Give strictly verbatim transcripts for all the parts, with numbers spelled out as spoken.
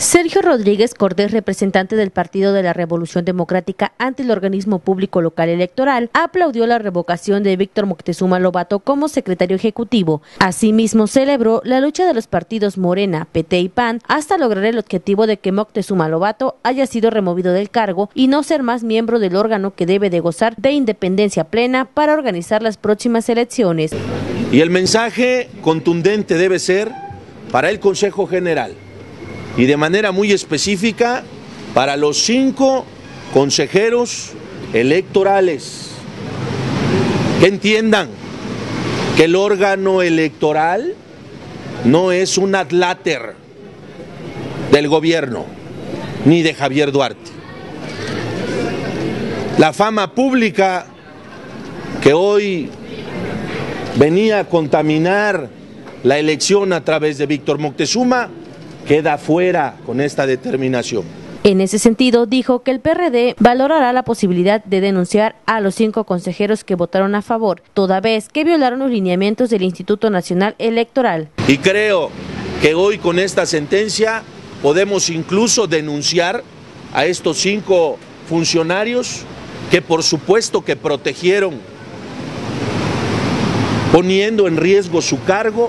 Sergio Rodríguez Cordés, representante del Partido de la Revolución Democrática ante el organismo público local electoral, aplaudió la revocación de Víctor Moctezuma Lobato como secretario ejecutivo. Asimismo, celebró la lucha de los partidos Morena, P T y P A N hasta lograr el objetivo de que Moctezuma Lobato haya sido removido del cargo y no ser más miembro del órgano que debe de gozar de independencia plena para organizar las próximas elecciones. Y el mensaje contundente debe ser para el Consejo General y de manera muy específica para los cinco consejeros electorales, que entiendan que el órgano electoral no es un adláter del gobierno ni de Javier Duarte. La fama pública que hoy venía a contaminar la elección a través de Víctor Moctezuma queda fuera con esta determinación. En ese sentido, dijo que el P R D valorará la posibilidad de denunciar a los cinco consejeros que votaron a favor, toda vez que violaron los lineamientos del Instituto Nacional Electoral. Y creo que hoy con esta sentencia podemos incluso denunciar a estos cinco funcionarios que por supuesto que protegieron, poniendo en riesgo su cargo,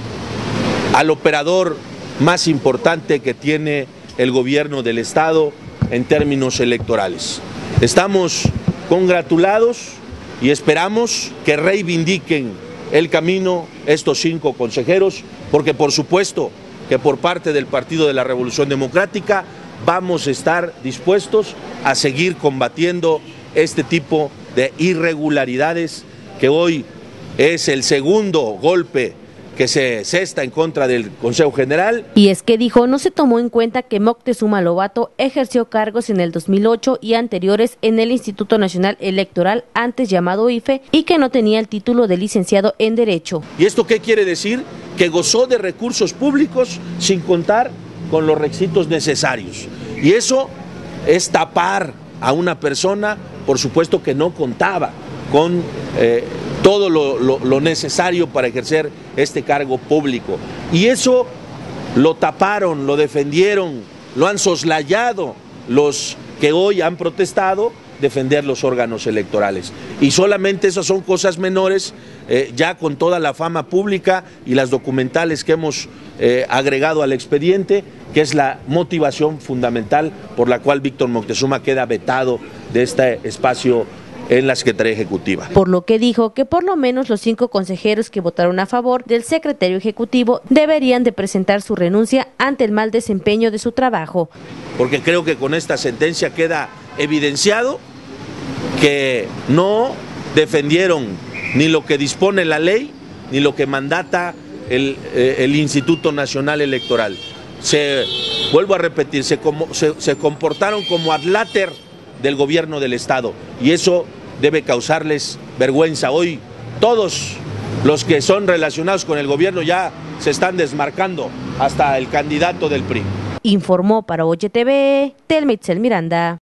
al operador más importante que tiene el gobierno del Estado en términos electorales. Estamos congratulados y esperamos que reivindiquen el camino estos cinco consejeros, porque por supuesto que por parte del Partido de la Revolución Democrática vamos a estar dispuestos a seguir combatiendo este tipo de irregularidades que hoy es el segundo golpe que se cesta en contra del Consejo General. Y es que dijo, no se tomó en cuenta que Moctezuma Lobato ejerció cargos en el dos mil ocho y anteriores en el Instituto Nacional Electoral, antes llamado I F E, y que no tenía el título de licenciado en Derecho. ¿Y esto qué quiere decir? Que gozó de recursos públicos sin contar con los requisitos necesarios. Y eso es tapar a una persona, por supuesto que no contaba con eh, todo lo, lo, lo necesario para ejercer este cargo público. Y eso lo taparon, lo defendieron, lo han soslayado los que hoy han protestado defender los órganos electorales. Y solamente esas son cosas menores, eh, ya con toda la fama pública y las documentales que hemos eh, agregado al expediente, que es la motivación fundamental por la cual Víctor Moctezuma queda vetado de este espacio en la Secretaría Ejecutiva. Por lo que dijo que por lo menos los cinco consejeros que votaron a favor del secretario ejecutivo deberían de presentar su renuncia ante el mal desempeño de su trabajo. Porque creo que con esta sentencia queda evidenciado que no defendieron ni lo que dispone la ley ni lo que mandata el, eh, el Instituto Nacional Electoral. Se, vuelvo a repetir, se, como, se, se comportaron como adláter del gobierno del Estado, y eso debe causarles vergüenza. Hoy todos los que son relacionados con el gobierno ya se están desmarcando, hasta el candidato del P R I. Informó para Oye T V, Telma Itzel Miranda.